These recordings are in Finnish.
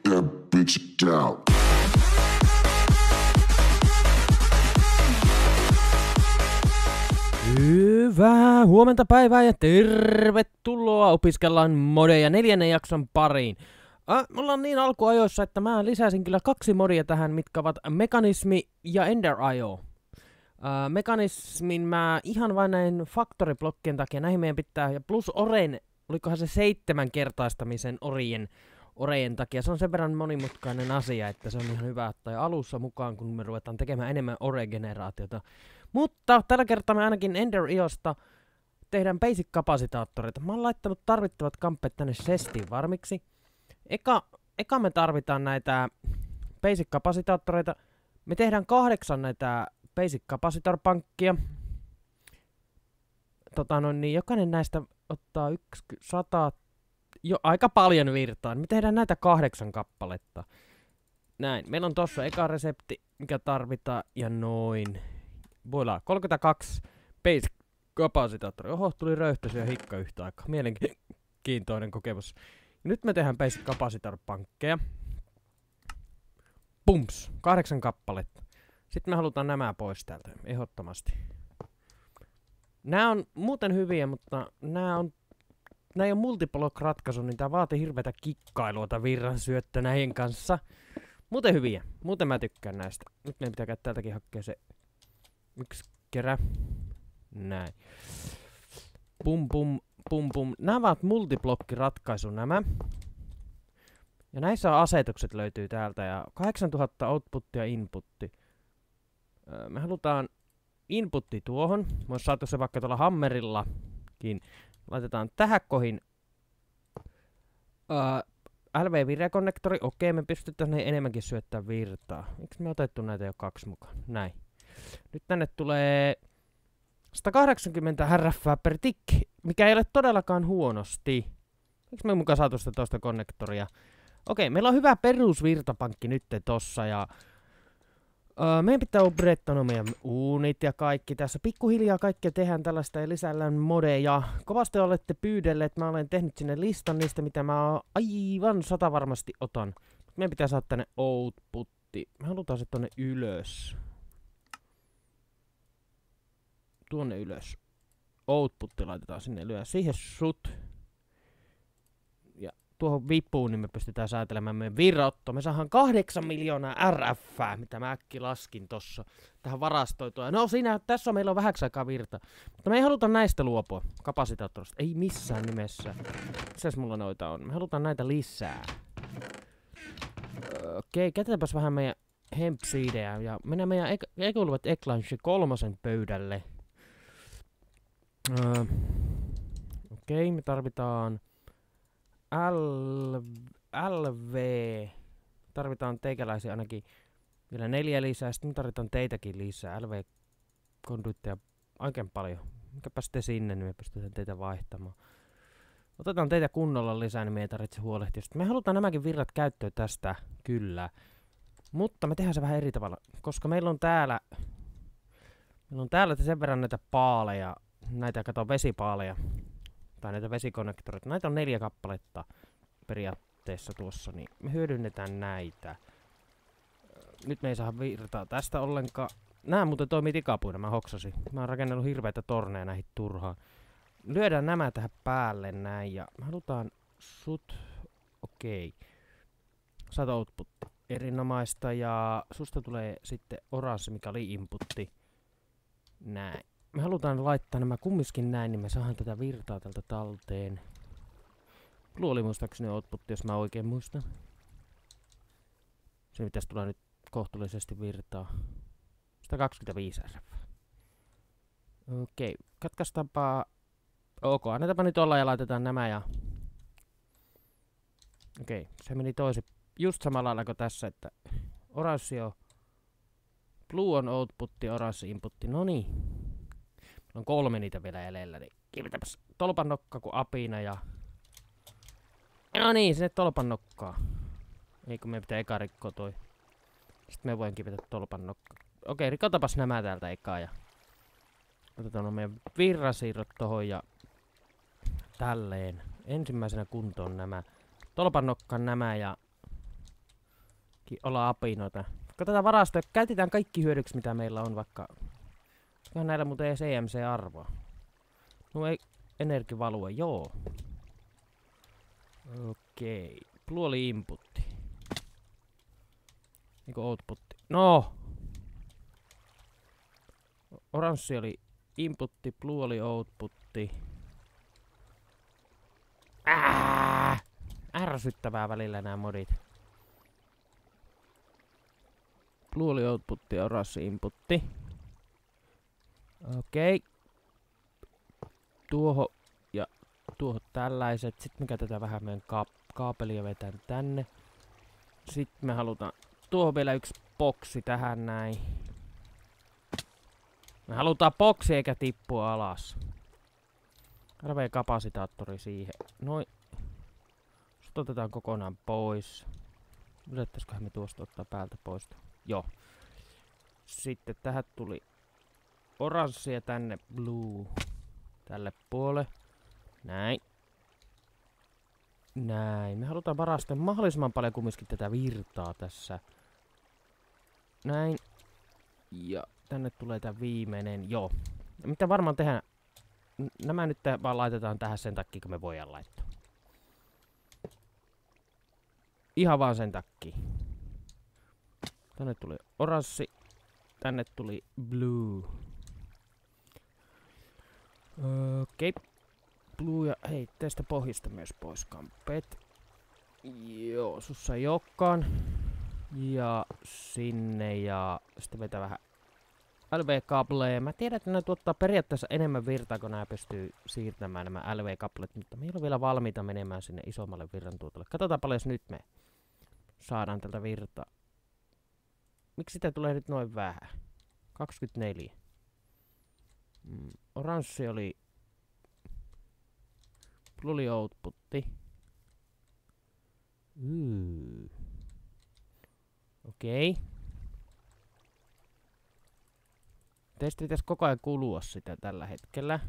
that bitch down. Hyvää huomenta päivää ja tervetuloa opiskellaan modeja 4. jakson pariin. Mulla on niin alkuajoissa, että mä lisäsin kyllä 2 modia tähän, mitkä ovat Mekanismi ja Ender.io. Mekanismin mä ihan vain näin faktoriblokkien takia, näihin meidän pitää, ja plus Oren, olikohan se 7-kertaistamisen Orejen takia. Se on sen verran monimutkainen asia, että se on ihan hyvä ottaa alussa mukaan, kun me ruvetaan tekemään enemmän Ore-generaatiota. Mutta tällä kertaa me ainakin Ender.iosta tehdään basic-kapasitaattoreita. Mä oon laittanut tarvittavat kamppeet tänne chestiin varmiksi. Eka me tarvitaan näitä basic-kapasitaattoreita. Me tehdään 8 näitä basic-kapasitor-pankkia. Niin jokainen näistä ottaa 100, jo aika paljon virtaa. Me tehdään näitä 8 kappaletta. Näin. Meillä on tossa eka resepti, mikä tarvitaan, ja noin. Voidaan 32 basic kapasitaattori. Oho, tuli röyhtäisiä hikka yhtä aikaa. Mielenkiintoinen kokemus. Ja nyt me tehdään basic kapasitor-pankkeja. Pumps. 8 kappaletta. Sitten me halutaan nämä pois täältä. Ehdottomasti. Nämä on muuten hyviä, mutta nämä ei ole multiblock-ratkaisu, niin tää vaatii hirveätä kikkailua tai virran syöttö näiden kanssa. Muuten hyviä. Muuten mä tykkään näistä. Nyt meidän pitää täältäkin hakea se 1 kerä. Näin. Pum pum pum pum. Nämä ovat multiblokki-ratkaisu nämä. Ja näissä asetukset löytyy täältä ja 8000 outputtia inputti. Me halutaan inputti tuohon. Me olisi saatu se vaikka tuolla hammerillakin. Laitetaan tähän kohin LV-virjakonnektori. Okei, me pystytään enemmänkin syöttää virtaa. Miksi me otettu näitä jo 2 mukaan? Näin. Nyt tänne tulee 180 RF per tick, mikä ei ole todellakaan huonosti. Miksi me mukaan saatu sitä toista konnektoria? Okei, meillä on hyvä perusvirtapankki nyt tossa ja meidän pitää upgradeata meidän uunit ja kaikki tässä. Pikkuhiljaa kaikkea tehdään tällaista ja lisällään modeja. Kovasti olette pyydelleet, mä olen tehnyt sinne listan niistä, mitä mä aivan 100 varmasti otan. Meidän pitää saada tänne outputti. Me halutaan se tonne ylös. Tuonne ylös. Outputti laitetaan sinne ylös. Siihen sut. Ja tuohon vipuun niin me pystytään säätelemään meidän virraotto. Me saadaan 8 miljoonaa RF, mitä mä äkki laskin tossa. Tähän varastoitua. No siinä, tässä meillä on vähäksi aikaa virta. Mutta me ei haluta näistä luopua. Kapasitaattorista. Ei missään nimessä. Mitäs mulla noita on? Me halutaan näitä lisää. Okei, käytetäänpäs vähän meidän hempseedejä. Ja mennään meidän Ecoluvat Eclanche 3 pöydälle. Okei, me tarvitaan LV. Tarvitaan teikäläisiä ainakin vielä 4 lisää. Sitten me tarvitaan teitäkin lisää. LV-konduitteja oikein paljon. Mikäpäs te sinne, niin me pystytään teitä vaihtamaan. Otetaan teitä kunnolla lisää, niin me ei tarvitse huolehtia. Sitten me halutaan nämäkin virrat käyttöön tästä, kyllä. Mutta me tehdään se vähän eri tavalla, koska meillä on täällä sen verran näitä paaleja. Näitä kato vesipaaleja. Tai näitä vesikonnektoreita. Näitä on 4 kappaletta periaatteessa tuossa. Niin me hyödynnetään näitä. Nyt me ei saa virtaa tästä ollenkaan. Nää muuten toimii tikapuina, mä hoksasin. Mä oon rakennellut hirveitä torneja näihin turhaan. Lyödään nämä tähän päälle näin ja me halutaan sut. Okei. Saat output. Erinomaista ja susta tulee sitten oranssi, mikä oli inputti. Näin. Me halutaan laittaa nämä kumminkin näin, niin me saadaan tätä virtaa tältä talteen. Blue oli muistaakseni outputti, jos mä oikein muistan. Se pitäisi tulla nyt kohtuullisesti virtaa. 125 RF. Okei, katkaistaanpa. Ok, annetaanpa nyt olla ja laitetaan nämä ja... Okei, se meni toisi just samalla lailla kuin tässä, että oranssi on... Blue on outputti, oranssi inputti, no niin. On 3 niitä vielä jäljellä, niin kivetäpäs tolpan nokka kuin apina ja... No niin, sinne tolpan nokkaa. Ei kun me pitää eka rikkoa toi. Sitten me voin kivetä tolpan nokka. Okei, rikotapas nämä täältä ekaa ja... Otetaan no meidän virrasiirrot tohon ja... Tälleen. Ensimmäisenä kuntoon nämä. Tolpan nokkaan nämä ja... olla apinoita. Katsotaan varastoja. Käytetään kaikki hyödyksi, mitä meillä on, vaikka... Onkohan näillä muuten edes EMC-arvoa? No ei... Energivalue, joo. Okei. Blue oli inputti. Eiku outputti. No! Oranssi oli inputti, blue oli outputti. Ärsyttävää välillä nämä modit. Blue oli outputti ja oranssi inputti. Okei. Tuohon ja tuohon tällaiset. Sitten me käytetään vähän meidän kaapelia vetään tänne. Sitten me halutaan tuohon vielä yksi boksi tähän näin. Me halutaan boksi eikä tippua alas. RV-kapasitaattori siihen. Noin. Sitten otetaan kokonaan pois. Yrittäisiköhän me tuosta ottaa päältä pois? Joo. Sitten tähän tuli oranssi ja tänne blue. Tälle puolelle. Näin. Näin. Me halutaan varastaa mahdollisimman paljon kumminkin tätä virtaa tässä. Näin. Ja tänne tulee tää viimeinen. Joo. Ja mitä varmaan tehdään? Nämä nyt vaan laitetaan tähän sen takia, kun me voidaan laittaa. Ihan vaan sen takia. Tänne tuli oranssi. Tänne tuli blue. Okei. Blue ja hei, tästä pohjista myös pois kamppeet. Joo, sussa ei olekaan. Ja sinne ja sitten vetää vähän LV-kableja. Mä tiedän, että ne tuottaa periaatteessa enemmän virtaa, kun nämä pystyy siirtämään nämä LV-kablet, mutta me ei ole vielä valmiita menemään sinne isommalle virrantuotolle. Katsotaan paljon nyt me saadaan tältä virtaa. Miksi sitä tulee nyt noin vähän? 24. Oranssi oli blue oli outputti. Okei. Teistä pitäisi koko ajan kulua sitä tällä hetkellä.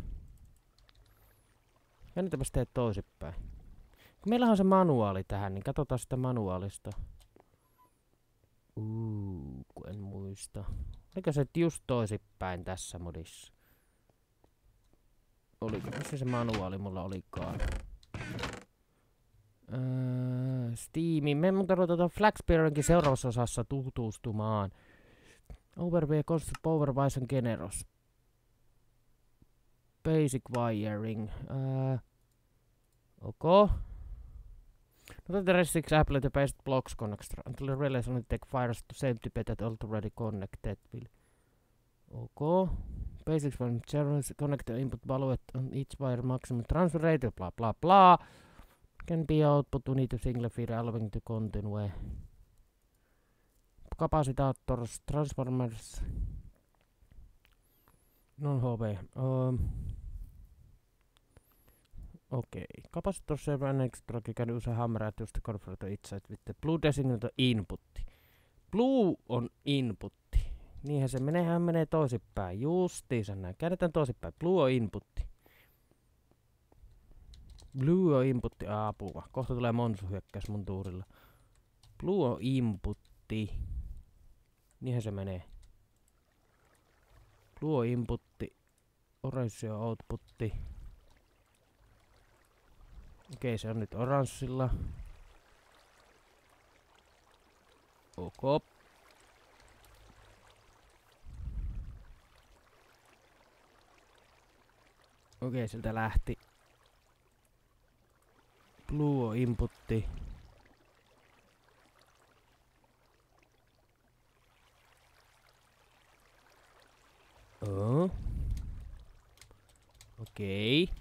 Ja nyt tehdä toisinpäin. Kun meillähän on se manuaali tähän, niin katsotaan sitä manuaalista. Kun en muista. Oliko se just toisinpäin tässä modissa? Oliko? Missä se manuaali mulla olikaan? Steam. Me muuten ruvetaan Flagspearinkin seuraavassa osassa tutustumaan. Overview, Constant Power, Wise and Generous. Basic Wiring. Okay. Not the restricts apply the basic blocks connector until the relays only take fires to same type that already connected. Okay. Basics one channels connect the input value on each wire maximum transfer rate, blah blah blah. Can be output to need to single feed allowing to continue. Kapasitators, transformers. Non-HV. Okay. Capacitor server and extra can use a hammer at just to convert each side with the blue designated input. Blue on inputti. Niinhän se menee, hän menee toisinpäin. Justiinsa näin. Käännetään toisinpäin. Blue on inputti. Blue on inputti. Apua. Kohta tulee Monsu hyökkäys mun tuurilla. Blue on inputti. Niinhän se menee. Blue on inputti. Orange on outputti. Okei, se on nyt oranssilla. Ok. Okei, sieltä lähti. Blue on inputti. Okei.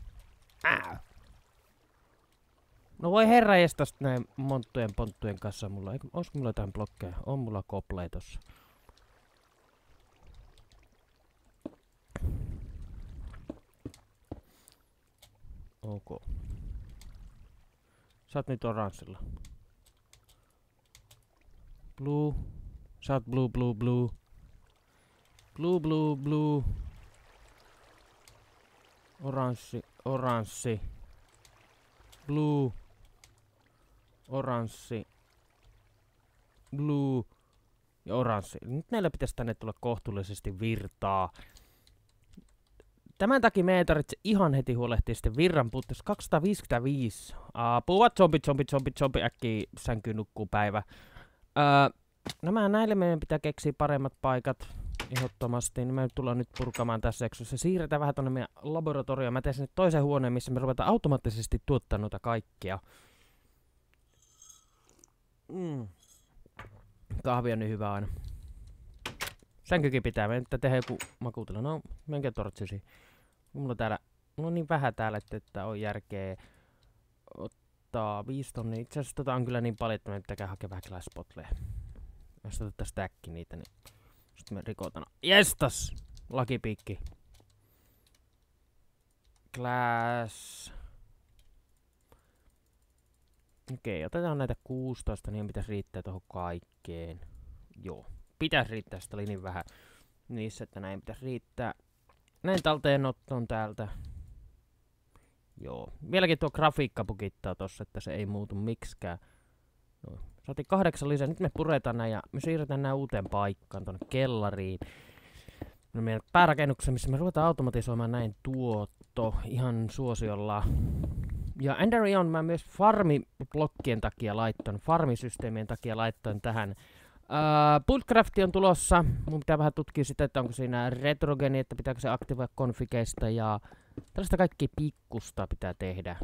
No voi herra jestas näin monttujen ponttujen kanssa mulla. Olisiko mulla jotain blokkeja? On mulla koplee tossa. Ok. Sä oot nyt oranssilla. Blue. Sä oot blue, blue, blue. Blue, blue, blue. Oranssi, oranssi. Blue. Oranssi. blue ja oranssi. Nyt meillä pitäisi tänne tulla kohtuullisesti virtaa. Tämän takia meidän tarvitsee ihan heti huolehtia sitten virran puutteessa. 255. Puhuvat zombi äkkiä sänkyyn nukkuu päivä. Näille meidän pitää keksiä paremmat paikat. Ehdottomasti. Niin me tullaan nyt purkamaan tässä jaksossa. Siirretään vähän tonne meidän laboratorioon. Mä teen sinne toisen huoneen, missä me ruvetaan automaattisesti tuottaa noita kaikkia. Kahvi on niin hyvä aina. Sänkykin pitää. Me pitää tehdä joku makuutila. No, menkää tortsisi. Mulla on niin vähän täällä, että on järkeä ottaa 5 tonnia. Itse asiassa tota on kyllä niin paljon, että me pitää hakea vähän spotleja. Jos otetaan stäkki niitä, niin sitten me rikotaan. Jestas! Lakipiikki. Glass. Okei, otetaan näitä 16, niin pitäisi riittää tuohon kaikkeen. Joo, pitäisi riittää, sitä oli niin vähän niissä, että näin pitäisi riittää. Näin talteenottoon täältä. Joo, vieläkin tuo grafiikka pukittaa tossa, että se ei muutu miksikään. No, saatiin 8 lisää, nyt me puretaan nää ja me siirretään nää uuteen paikkaan tonne kellariin. No meidän päärakennuksessa, missä me ruvetaan automatisoimaan näin tuotto ihan suosiolla. Ja Enderion mä myös farmiblokkien takia laittoin, farmisysteemien takia laittoin tähän. Buildcraft on tulossa. Mun pitää vähän tutkia sitä, että onko siinä retrogeni, että pitääkö se aktivoida konfigeista ja tällaista kaikkea pikkusta pitää tehdä.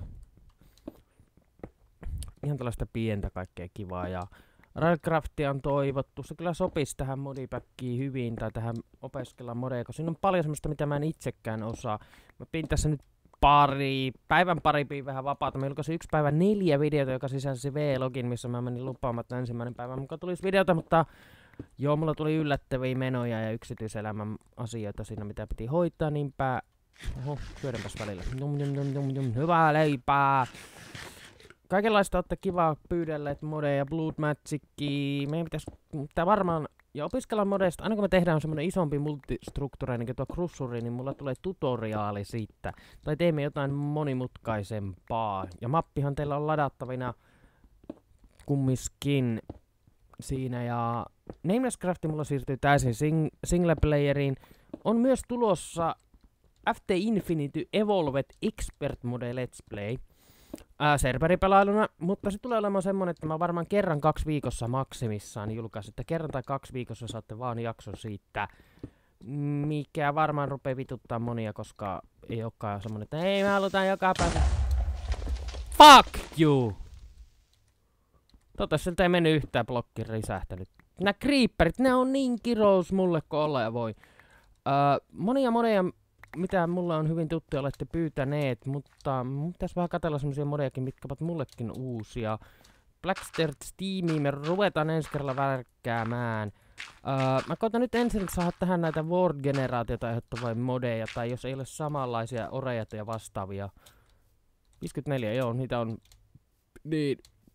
Ihan tällaista pientä kaikkea kivaa ja Railcraftia on toivottu. Se kyllä sopisi tähän modipackiin hyvin tai tähän opiskellaan modeja, koska siinä on paljon semmoista, mitä mä en itsekään osaa. Mä pidin tässä nyt päivän pari vähän vapaata. Mä julkaisin 1 päivä 4 videota, joka sisälsi V-login, missä mä menin lupaamaan, että ensimmäinen päivä mukaan tulisi videota, mutta joo, mulla tuli yllättäviä menoja ja yksityiselämän asioita siinä, mitä piti hoitaa, niinpä. Oho, syödäänpäs välillä. Hyvää leipää! Kaikenlaista olette kivaa pyydelleet modeja, Blood Magicia. Meidän pitää varmaan ja opiskella modeista. Aina kun me tehdään semmonen isompi multistruktuuri, niin kuin tuo Crussuri, niin mulla tulee tutoriaali siitä. Tai teemme jotain monimutkaisempaa. Ja mappihan teillä on ladattavina kummiskin siinä. Ja Nameless-Craft mulla siirtyy täysin singleplayeriin. On myös tulossa FT Infinity Evolved Expert Mode Let's Play. Serveripelailuna, mutta se tulee olemaan semmonen, että mä varmaan kerran 2 viikossa maksimissaan julkaisin, että kerran tai 2 viikossa saatte vaan jakson siitä, mikä varmaan rupee vituttaa monia, koska ei olekaan semmonen, että ei me halutaan joka päivä. Fuck you! Siltä ei mennyt yhtään blokki risähtänyt. Nää creeperit, ne on niin kirous mulle kun olla ja voi. Monia modeja, mitä mulle on hyvin tuttuja, olette pyytäneet, mutta mun pitäisi vähän katsella semmosia modejakin, mitkä ovat mullekin uusia. Blackster Steamia me ruvetaan ensi kerralla värkkäämään. Mä koitan nyt ensin saada tähän näitä Word-generaatiota aiheuttavia modeja, tai jos ei ole samanlaisia orejat ja vastaavia. 54, joo, niitä on. Niin.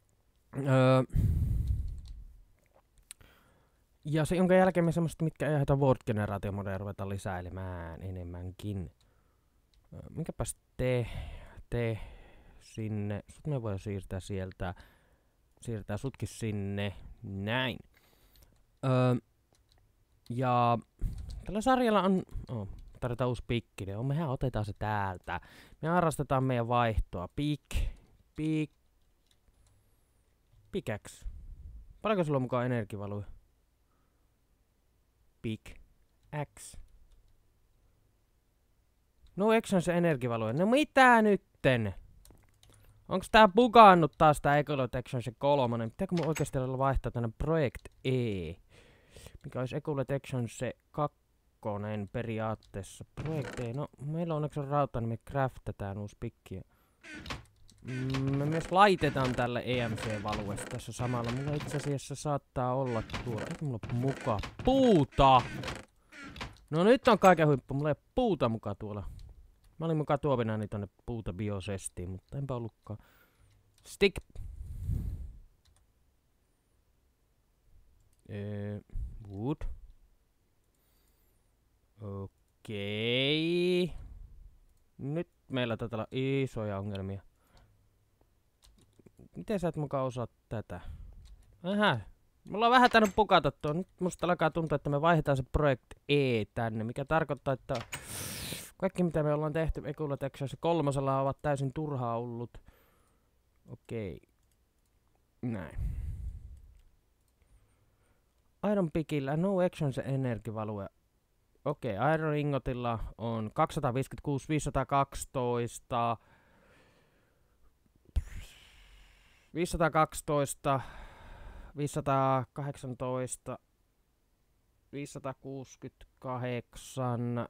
Ja se, jonka jälkeen me semmoista, mitkä ei aiheuta Word-generaatiomodeja, ruvetaan lisäilemään enemmänkin. Minkäpäs te sinne. Sut me voidaan siirtää sieltä. Siirtää sutkin sinne. Näin. Ja tällä sarjalla on. Tarvitaan uusi pikki. Mehän otetaan se täältä. Me harrastetaan meidän vaihtoa. Pickaxe. Paljonko sulla on mukaan energivaluja? Pickaxe. No eikö se energivaluja? No mitä nytten? Onks tää bugannut taas tää Ecolodetection se 3? Pitääkö mun oikeesti olla vaihtaa tänne Project E? Mikä olisi Ecolodetection se 2 periaatteessa. Project E, no meillä onneksi on rauta, niin me craftataan uusi pikki. Me myös laitetaan tälle EMC-valuesta tässä samalla. Mulla itse asiassa saattaa olla tuo. Eikö mulla muka puuta? No nyt on kaiken huippu. Mulla ei puuta muka tuolla. Mä olin mukaan tuovina niin tonne puuta biosestiin, mutta enpä ollutkaan. Stick. Wood. Okei. Nyt meillä taitaa olla isoja ongelmia. Miten sä et mukaan osaa tätä? Ähä. Mulla on vähän tainnut pukata tuo. Nyt musta alkaa tuntua, että me vaihdetaan se Project E tänne, mikä tarkoittaa, että kaikki mitä me ollaan tehty Ekulla Texas 3 ovat täysin turhaa ollut. Okei. Näin. Iron Pickillä no actions energivalue. Okei, Iron Ingotilla on 256, 512, 512, 518, 568,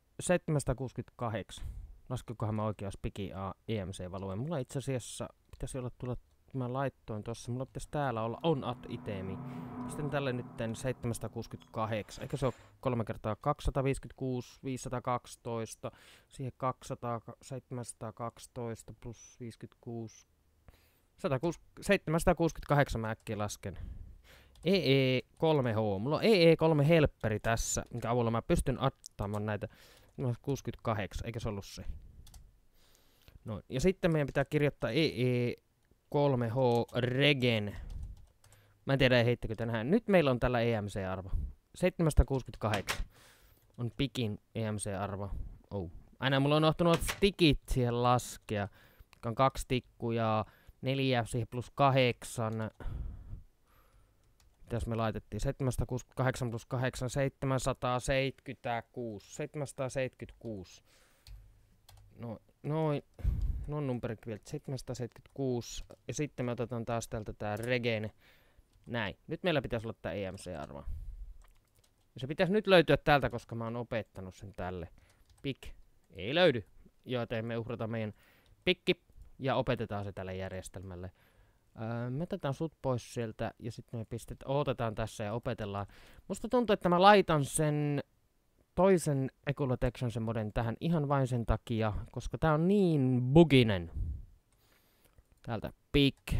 768. Laskekohan mä oikeas Piki EMC-valueen. Mulla itse asiassa pitäisi olla tulla, mä laittoin tossa, mulla pitäisi täällä olla on at itemi. Sitten tälle nytten 768, eikö se ole 3 kertaa 256, 512, siihen 200, 712 plus 56, 768 mä äkkiä lasken. EE3H, mulla on EE3 helpperi tässä, minkä avulla mä pystyn attaamaan näitä 68, eikä se ollut se. No, ja sitten meidän pitää kirjoittaa EE3H regen. Mä en tiedä, heittikö tänään. Nyt meillä on tällä EMC-arvo. 768 on Pikin EMC-arvo. Oh. Aina mulla on unohtunut stickit siihen laskea. On 2 tikkuja, 4 siihen plus 8. Mitäs me laitettiin? 768 plus 8, 776. 776. Noin numerit vielä. 776. Ja sitten me otetaan taas täältä tää regen. Näin. Nyt meillä pitäisi olla tää EMC-arvo. Ja se pitäisi nyt löytyä täältä, koska mä oon opettanut sen tälle. Pick ei löydy. Joten me uhrataan meidän pikki ja opetetaan se tälle järjestelmälle. Me otetaan sut pois sieltä ja sitten me otetaan tässä ja opetellaan. Musta tuntuu, että mä laitan sen toisen Ekulla Texansen moden tähän ihan vain sen takia, koska tää on niin buginen. Täältä pick.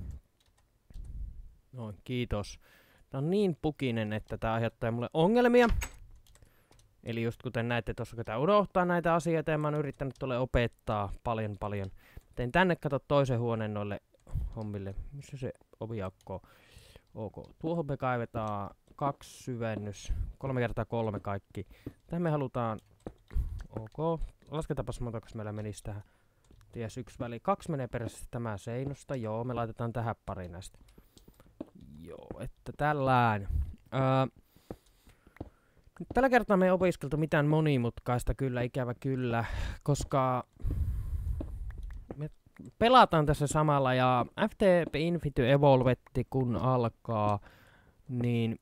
Noin, kiitos. Tää on niin buginen, että tää aiheuttaa mulle ongelmia. Eli just kuten näette tuossa, kun tää unohtaa näitä asioita ja mä oon yrittänyt tuolle opettaa paljon. Tein tänne kato toisen huoneen noille hommille. Missä se oviaukko on? Ok. Tuohon me kaivetaan 2 syvennys. 3 kertaa 3 kaikki. Tähän me halutaan... Ok. Lasketaanpas montakas meillä menisi tähän. Ties 1 väli. 2 menee perässä tämä seinusta. Joo, me laitetaan tähän pari näistä. Joo, että tällään. Tällä kertaa me ei opiskeltu mitään monimutkaista, kyllä, ikävä kyllä, koska me pelataan tässä samalla ja FTP Infinity Evolvetti kun alkaa, niin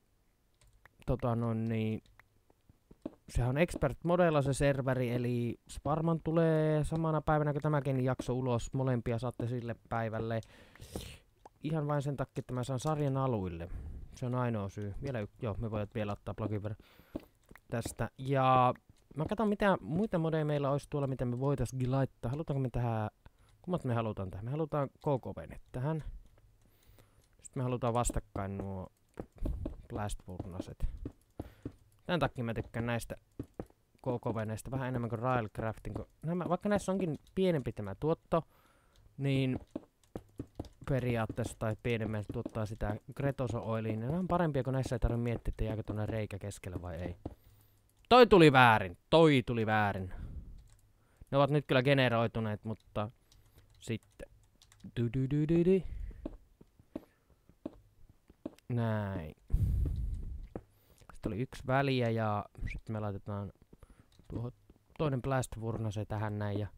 sehän on expert-modella se serveri, eli se varmaan tulee samana päivänä kun tämäkin jakso ulos, molempia saatte sille päivälle. Ihan vain sen takia, että mä saan sarjan aluille. Se on ainoa syy. Me voit vielä ottaa blogin verran tästä. Ja mä katson mitä muita modeja meillä olisi tuolla, mitä me voitaisiin laittaa. Halutaanko me tähän, kummat me halutaan tähän? Me halutaan KK-venet tähän. Sitten me halutaan vastakkain nuo blast-furnaset. Tän takia mä tykkään näistä KK-veneistä vähän enemmän kuin Railcraftin. Vaikka näissä onkin pienempi tämä tuotto, niin periaatteessa tai pienemmän tuottaa sitä Kretoso-oiliin. Ne on parempia, kun näissä ei tarvitse miettiä, että jääkö tuonne reikä keskelle vai ei. Toi tuli väärin. Ne ovat nyt kyllä generoituneet, mutta sitten. Näin. Sitten oli 1 väliä ja sitten me laitetaan tuohon toinen blast furnace tähän näin. Ja,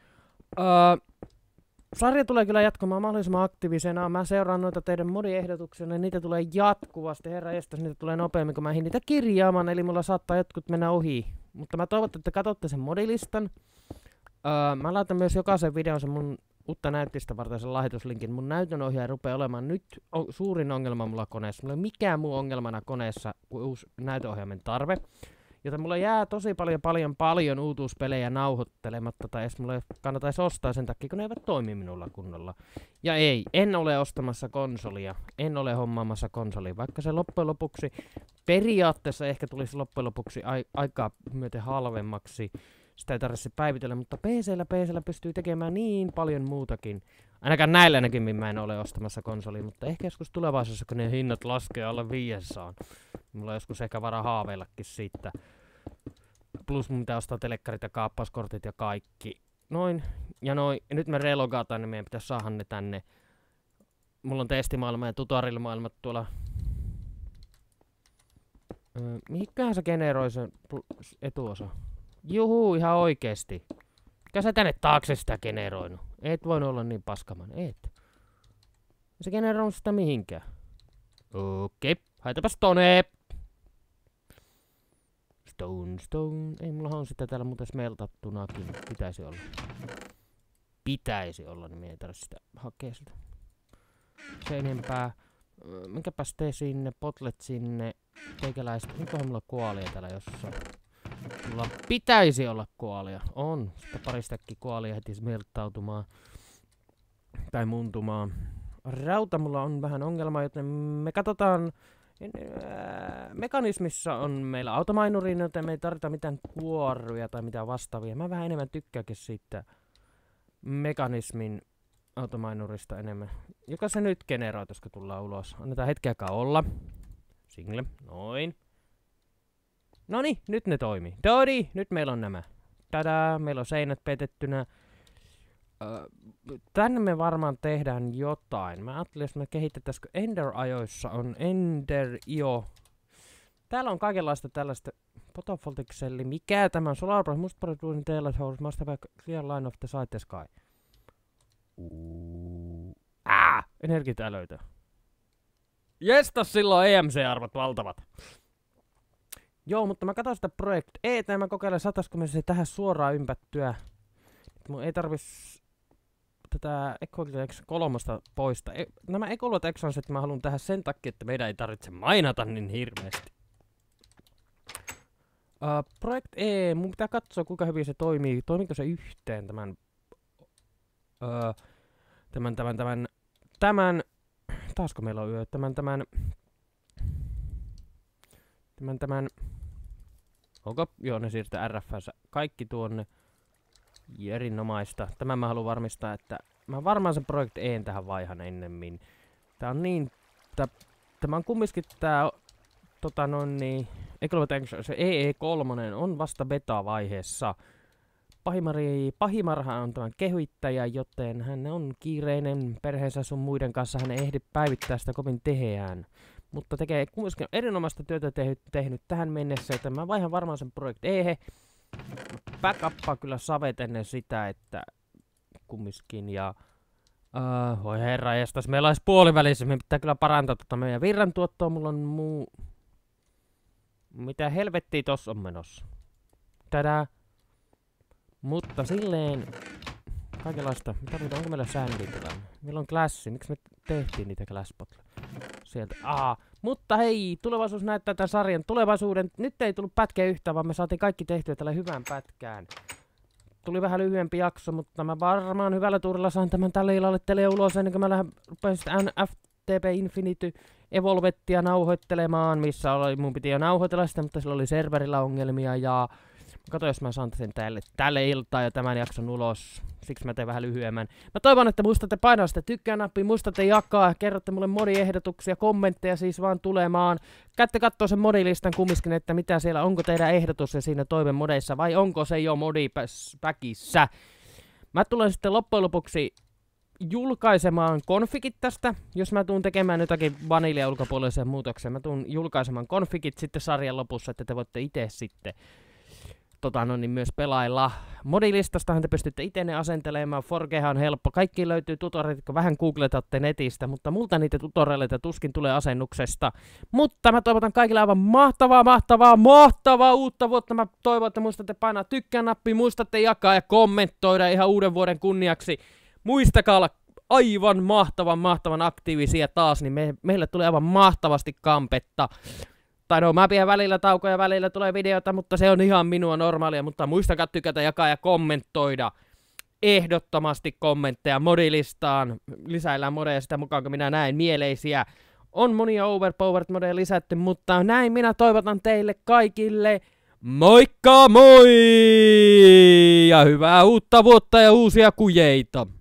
sarja tulee kyllä jatkumaan mahdollisimman aktiivisena. Mä seuraan noita teidän modiehdotuksia, ja niitä tulee jatkuvasti. Herra jestas, niitä tulee nopeammin, kun mä ehdin niitä kirjaamaan, eli mulla saattaa jotkut mennä ohi. Mutta mä toivon, että katsotte sen modilistan. Mä laitan myös jokaisen videon sen mun uutta näyttistä varten sen lahjoituslinkin. Mun näytönohjaaja rupeaa olemaan nyt suurin ongelma mulla koneessa. Mulla ei ole mikään muu ongelmana koneessa kuin uusi näytönohjaimen tarve. Joten mulla jää tosi paljon uutuuspelejä nauhoittelematta, tai edes mulla ei kannata edes ostaa sen takia, kun ne eivät toimi minulla kunnolla. Ja en ole ostamassa konsolia, en ole hommaamassa konsolia, vaikka se loppujen lopuksi periaatteessa ehkä tulisi loppujen lopuksi aikaa myöten halvemmaksi. sitä ei tarvitse päivitellä, mutta PC:llä pystyy tekemään niin paljon muutakin. Ainakaan näillä näkymin mä en ole ostamassa konsolia, mutta ehkä joskus tulevaisuudessa, kun ne hinnat laskee alle 500. Mulla on joskus ehkä varaa haaveillakin siitä. Plus mun pitää ostaa telekkarit ja kaappauskortit ja kaikki. Noin ja noin. Ja nyt me relogataan, niin meidän pitäisi saada ne tänne. Mulla on testimaailma ja tutorialimaailmat tuolla. Mihinköhän se generoi sen etuosa? Juhu, ihan oikeesti. Mikä sä tänne taakse sitä generoinut? Et voinut olla niin paskaman, et. Se generoinut sitä mihinkään. Okei, haetapas tonne. Stone. Ei, mulla on sitä täällä muuten smeltattunakin. Pitäisi olla, niin me ei tarvitse sitä hakea sitä. Se enempää. Minkäpäs tee sinne, potlet sinne. Teikäläistä. Onkohan mulla koalia täällä jossain? Mulla pitäisi olla koalia. On. Sitten paristakin koalia heti smelttautumaan. Tai muntumaan. Rauta mulla on vähän ongelma, joten me katsotaan. Mekanismissa on meillä automainuri, joten me ei tarvita mitään kuoruja tai mitään vastaavia. Mä vähän enemmän tykkääkin siitä mekanismin automainurista enemmän. Joka se nyt generoi, koska tullaan ulos. Annetaan hetken aikaa olla. Single. Noin. Noniin, nyt ne toimii. Dodi, nyt meillä on nämä. Tadaa, meillä on seinät petettynä. Tänne me varmaan tehdään jotain. Mä ajattelin, jos me kehitettäisikö Ender-ajoissa on Ender-io. Täällä on kaikenlaista tällaista Photovoltaicselli. Mikä tämä on? Solar Pro, must produce tailored house, must have a clear line of the sight sky. Energiatälöitä. Jestas, silloin EMC-arvot valtavat. Joo, mutta mä katson sitä Project E:tä ja mä kokeilen sataisiko se tähän suoraan ympättyä. Mun ei tarvis tätä Ecolotex 3 poistaa. Nämä Ecolotex on se, että mä haluan tähän sen takia, että meidän ei tarvitse mainata niin hirveästi. Project E, mun pitää katsoa kuinka hyvin se toimii. Toimiiko se yhteen tämän taasko meillä on yö? Onko? Joo, ne siirtää RF:nsä kaikki tuonne. Erinomaista. Tämän mä haluan varmistaa, että mä varmaan sen Project E:n tähän vaihan ennemmin. Tää on niin, tämä on kumminkin tää se EE3 on vasta beta-vaiheessa. Pahimarha on tämän kehittäjä, joten hän on kiireinen perheensä sun muiden kanssa. Hän ei ehdi päivittää sitä kovin teheään. Mutta tekee kumminkin erinomaista työtä tehnyt tähän mennessä, joten mä vaihan varmaan sen Project E:hen. Backuppaa kyllä savet ennen sitä, että kumminkin ja voi herra jestas, meillä olisi puolivälissä, me pitää kyllä parantaa meidän virrantuottoa, mulla on mitä helvettiä tossa on menossa. Tadaa. Mutta silleen kaikenlaista, onko meillä säännöllä tällainen? Meillä on klassi, miksi me tehtiin niitä klasspotleja? Sieltä, mutta hei, tulevaisuus näyttää tämän sarjan tulevaisuuden. Nyt ei tullut pätkeä yhtään, vaan me saatiin kaikki tehtyä tällä hyvään pätkään. Tuli vähän lyhyempi jakso, mutta mä varmaan hyvällä tuurilla saan tämän tälle illalle teille ulos ennen kuin mä rupean sitten FTP Infinity Evolvettia nauhoittelemaan, missä mun piti jo nauhoitella sitä, mutta sillä oli serverillä ongelmia ja kato, jos mä saan sen tälle iltaan ja tämän jakson ulos. Siksi mä teen vähän lyhyemmän. Mä toivon, että muistatte painaa sitä tykkää-nappia, muistatte jakaa, kerrotte mulle modiehdotuksia, kommentteja siis vaan tulemaan. Käytte kattoo sen modilistan kumminkin, että mitä siellä, onko teidän ehdotus ja siinä toivemodeissa vai onko se jo modipäkissä. Mä tulen sitten loppujen lopuksi julkaisemaan konfigit tästä, jos mä tuun tekemään jotakin vanilja ulkopuolisia muutoksia. Mä tuun julkaisemaan konfigit sitten sarjan lopussa, että te voitte itse sitten niin myös pelailla. Modilistastahan te pystytte itse ne asentelemaan. Forgehan on helppo. Kaikki löytyy tutorialit, kun vähän googletatte netistä, mutta multa niitä tutorialeita tuskin tulee asennuksesta. Mutta mä toivotan kaikille aivan mahtavaa uutta vuotta. Mä toivon, että muistatte painaa tykkää-nappia, muistatte jakaa ja kommentoida ihan uuden vuoden kunniaksi. Muistakaa olla aivan mahtavan aktiivisia taas, niin meille tulee aivan mahtavasti kampetta. Tai no, mä pidän välillä taukoja, välillä tulee videota, mutta se on ihan minua normaalia, mutta muistakaa tykätä, jakaa ja kommentoida. Ehdottomasti kommentteja modilistaan. Lisäillään modeja sitä mukaan, kun minä näen mieleisiä. On monia overpowered modeja lisätty, mutta näin minä toivotan teille kaikille Moikka moi! Ja hyvää uutta vuotta ja uusia kujeita!